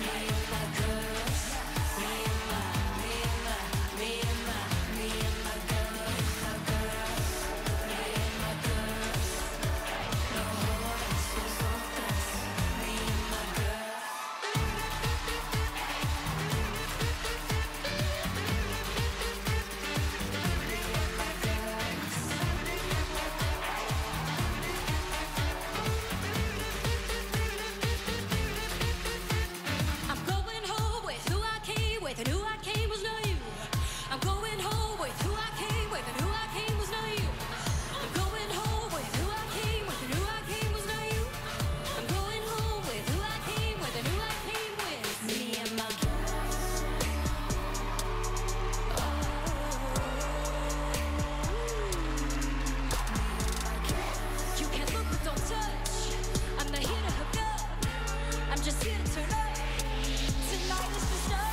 And who I came was not you. I'm going home with who I came with, and who I came was not you. I'm going home with who I came with, and who I came was not you. I'm going home with who I came with, and who I came with. Me and my girls. Oh. You can look but don't touch. I'm not here to hook up. I'm just here to turn up. Tonight is the start.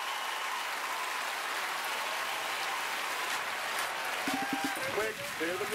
Quick, clear the